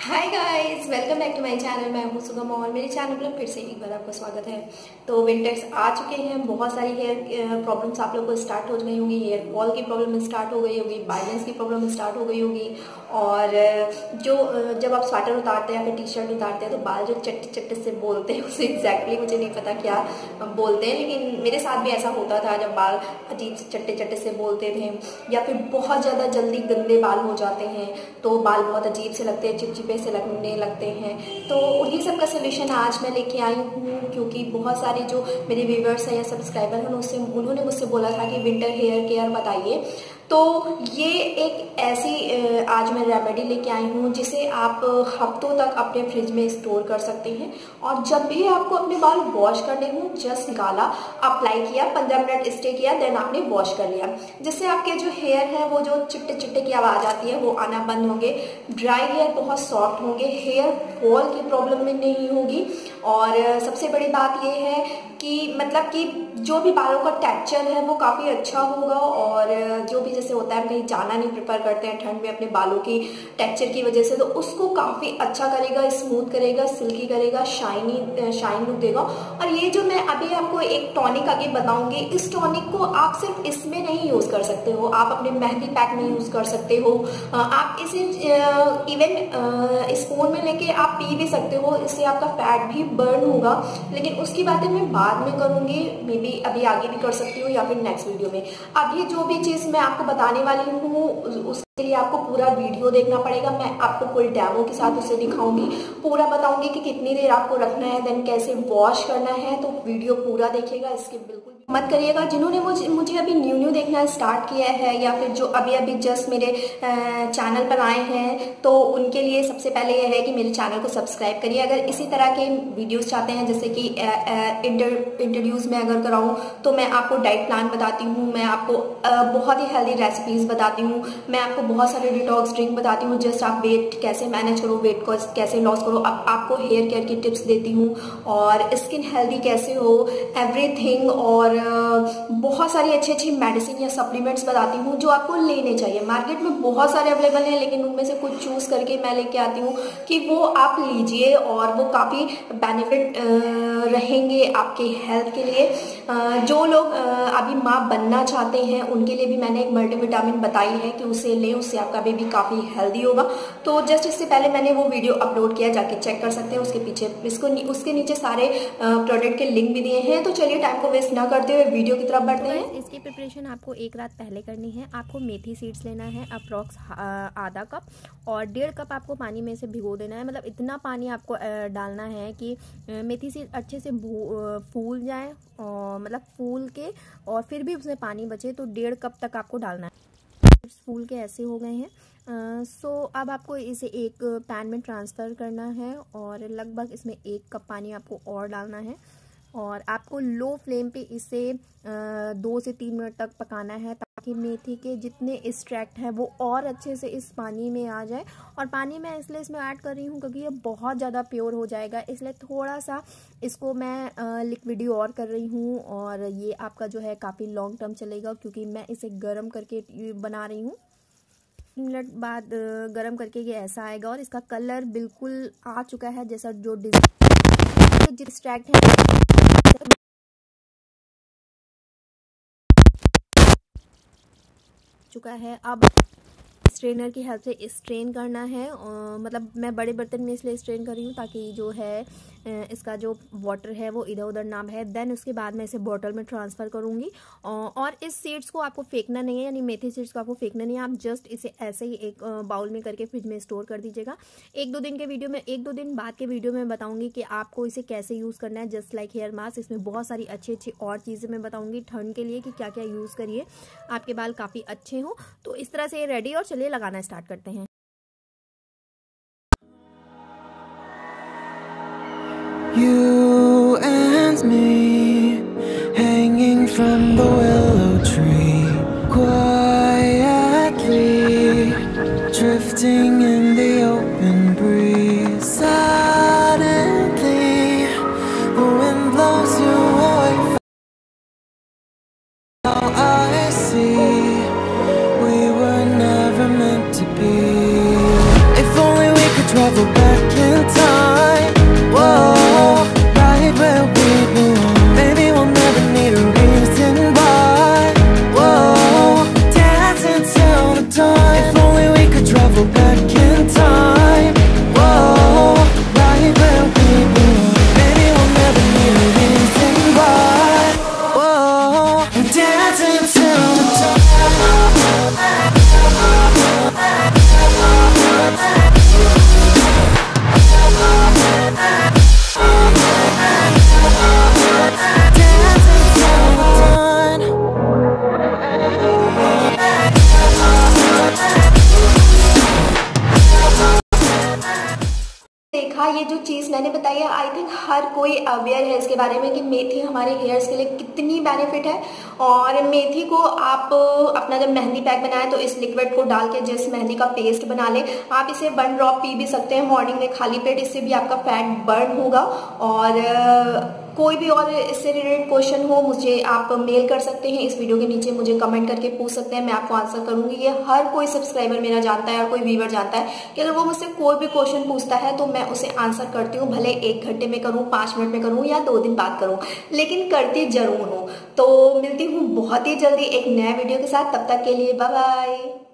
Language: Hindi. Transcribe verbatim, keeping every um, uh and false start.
Hi guys, welcome back to my channel. मैं हूं सुगम और मेरे चैनल पर फिर से एक बार आपका स्वागत है। तो विंटर्स आ चुके हैं, बहुत सारी हेयर प्रॉब्लम्स आप लोगों को स्टार्ट हो गई होंगी। हेयर फॉल की प्रॉब्लम स्टार्ट हो गई होगी, बाइलेंस की प्रॉब्लम स्टार्ट हो गई होगी। और जो जब आप स्वेटर उतारते हैं या फिर टी शर्ट उतारते हैं तो बाल जो चट्टे चट्टे से बोलते हैं, उसे एग्जैक्टली मुझे नहीं पता क्या बोलते हैं, लेकिन मेरे साथ भी ऐसा होता था जब बाल अजीब से चट्टे चट्टे से बोलते थे। या फिर बहुत ज़्यादा जल्दी गंदे बाल हो जाते हैं तो बाल बहुत अजीब से लगते हैं, चिपचिपे से लगने लगते हैं। तो उन्हीं सब का सोल्यूशन आज मैं लेके आई हूँ, क्योंकि बहुत सारे जो मेरे व्यूवर्स हैं या सब्सक्राइबर हैं उससे उन्होंने मुझसे बोला था कि विंटर हेयर केयर बताइए। तो ये एक ऐसी आज मैं रेमेडी लेके आई हूँ जिसे आप हफ्तों तक अपने फ्रिज में स्टोर कर सकते हैं। और जब भी आपको अपने बाल वॉश करने हो, जस्ट गाला अप्लाई किया, पंद्रह मिनट स्टे किया, देन आपने वॉश कर लिया, जिससे आपके जो हेयर है वो जो चिट्टे चिट्टे की आवाज़ आती है वो आना बंद होंगे। ड्राई हेयर बहुत सॉफ्ट होंगे, हेयर फॉल की प्रॉब्लम में नहीं होगी। और सबसे बड़ी बात ये है कि मतलब कि जो भी बालों का टेक्सचर है वो काफ़ी अच्छा होगा। और जो भी जैसे होता है कहीं जाना नहीं प्रेफर करते हैं ठंड में अपने बालों की टेक्सचर की वजह से, तो उसको काफ़ी अच्छा करेगा, स्मूथ करेगा, सिल्की करेगा, शाइनी शाइन लुक देगा। और ये जो मैं अभी आपको एक टॉनिक आगे बताऊंगी, इस टॉनिक को आप सिर्फ इसमें नहीं यूज़ कर सकते हो, आप अपने मेहंदी पैक में यूज़ कर सकते हो। आप इसे इवन स्पून में लेके आप पी भी सकते हो, इससे आपका फैट भी बर्न होगा। लेकिन उसकी बातें मैं बाद में करूंगी, मे बी अभी आगे भी कर सकती हूँ या फिर नेक्स्ट वीडियो में। अभी जो भी चीज़ मैं आपको बताने वाली हूँ उसके लिए आपको पूरा वीडियो देखना पड़ेगा। मैं आपको फुल डेमो के साथ उसे दिखाऊंगी, पूरा बताऊंगी कि कितनी देर आपको रखना है, देन कैसे वॉश करना है। तो वीडियो पूरा देखिएगा, इसके बिल्कुल मत करिएगा। जिन्होंने मुझे मुझे अभी न्यू न्यू देखना स्टार्ट किया है या फिर जो अभी अभी जस्ट मेरे चैनल पर आए हैं, तो उनके लिए सबसे पहले यह है कि मेरे चैनल को सब्सक्राइब करिए। अगर इसी तरह के वीडियोस चाहते हैं, जैसे कि इंट्रोड्यूस में अगर कराऊं तो मैं आपको डाइट प्लान बताती हूँ, मैं आपको बहुत ही हेल्दी रेसिपीज बताती हूँ, मैं आपको बहुत सारे डिटॉक्स ड्रिंक बताती हूँ, जस्ट आप वेट कैसे मैनेज करो, वेट को कैसे लॉस करो। अब आपको हेयर केयर की टिप्स देती हूँ और स्किन हेल्दी कैसे हो, एवरीथिंग। और बहुत सारी अच्छी अच्छी मेडिसिन या सप्लीमेंट्स बताती हूँ जो आपको लेने चाहिए। मार्केट में बहुत सारे अवेलेबल हैं, लेकिन उनमें से कुछ चूज करके मैं लेके आती हूँ कि वो आप लीजिए और वो काफ़ी बेनिफिट रहेंगे आपके हेल्थ के लिए। जो लोग अभी माँ बनना चाहते हैं उनके लिए भी मैंने एक मल्टीविटामिन बताई है कि उसे लें, उससे आपका बेबी काफ़ी हेल्दी होगा। तो जस्ट इससे पहले मैंने वो वीडियो अपलोड किया, जाके चेक कर सकते हैं। उसके पीछे इसको उसके नीचे सारे प्रोडक्ट के लिंक भी दिए हैं। तो चलिए टाइम को वेस्ट ना करते हुए वीडियो की तरफ बढ़ते हैं। इसकी प्रिपरेशन आपको एक रात पहले करनी है। आपको मेथी सीड्स लेना है अप्रॉक्स आधा कप, और डेढ़ कप आपको पानी में से भिगो देना है। मतलब इतना पानी आपको डालना है कि मेथी सीड अच्छे से फूल जाए, और मतलब फूल के और फिर भी उसमें पानी बचे, तो डेढ़ कप तक आपको डालना है। फूल के ऐसे हो गए हैं। सो uh, so, अब आपको इसे एक पैन में ट्रांसफ़र करना है और लगभग इसमें एक कप पानी आपको और डालना है। और आपको लो फ्लेम पे इसे दो से तीन मिनट तक पकाना है, ताकि मेथी के जितने एक्सट्रैक्ट हैं वो और अच्छे से इस पानी में आ जाए। और पानी मैं इसलिए इसमें ऐड कर रही हूँ क्योंकि ये बहुत ज़्यादा प्योर हो जाएगा, इसलिए थोड़ा सा इसको मैं लिक्विडी और कर रही हूँ। और ये आपका जो है काफ़ी लॉन्ग टर्म चलेगा, क्योंकि मैं इसे गर्म करके बना रही हूँ। मिनट बाद गर्म करके ये ऐसा आएगा और इसका कलर बिल्कुल आ चुका है, जैसा जो डिस्ट्रैक्ट है चुका है। अब स्ट्रेनर की हेल्प से स्ट्रेन करना है। और मतलब मैं बड़े बर्तन में इसलिए स्ट्रेन कर रही हूँ ताकि जो है इसका जो वाटर है वो इधर उधर ना बहे। देन उसके बाद मैं इसे बॉटल में ट्रांसफ़र करूँगी। और इस सीड्स को आपको फेंकना नहीं है, यानी मेथी सीड्स को आपको फेंकना नहीं है। आप जस्ट इसे ऐसे ही एक बाउल में करके फ्रिज में स्टोर कर दीजिएगा। एक दो दिन के वीडियो में एक दो दिन बाद के वीडियो में बताऊँगी कि आपको इसे कैसे यूज़ करना है, जस्ट लाइक हेयर मास्क। इसमें बहुत सारी अच्छी अच्छी और चीज़ें मैं बताऊँगी ठंड के लिए कि क्या क्या यूज़ करिए आपके बाल काफ़ी अच्छे हों। तो इस तरह से ये रेडी, और चलिए लगाना स्टार्ट करते हैं। You and me, hanging from the willow tree, quietly drifting in the open breeze. Suddenly, the wind blows you away from now I see we were never meant to be. If only we could travel back in time. Whoa, right where we belong. Maybe we'll never need a reason why. Whoa, dancing till the dawn. If only we could travel back in time. Whoa, right where we belong. Maybe we'll never need a reason why. Whoa, dancing till the dawn. देखा, ये जो चीज़ मैंने बताई है, आई थिंक हर कोई अवेयर है इसके बारे में कि मेथी हमारे हेयर्स के लिए कितनी बेनिफिट है। और मेथी को आप अपना जब मेहंदी पैक बनाएं तो इस लिक्विड को डाल के जिस मेहंदी का पेस्ट बना लें। आप इसे वन ड्रॉप पी भी सकते हैं मॉर्निंग में खाली पेट, इससे भी आपका फैट बर्न होगा। और कोई भी और इससे रिलेटेड क्वेश्चन हो मुझे आप मेल कर सकते हैं, इस वीडियो के नीचे मुझे कमेंट करके पूछ सकते हैं, मैं आपको आंसर करूंगी। ये हर कोई सब्सक्राइबर मेरा जानता है और कोई व्यूअर जानता है कि अगर वो मुझसे कोई भी क्वेश्चन पूछता है तो मैं उसे आंसर करती हूँ, भले एक घंटे में करूँ, पाँच मिनट में करूँ या दो दिन बाद करूँ, लेकिन करती जरूर हूँ। तो मिलती हूँ बहुत ही जल्दी एक नए वीडियो के साथ, तब तक के लिए बाय बाय।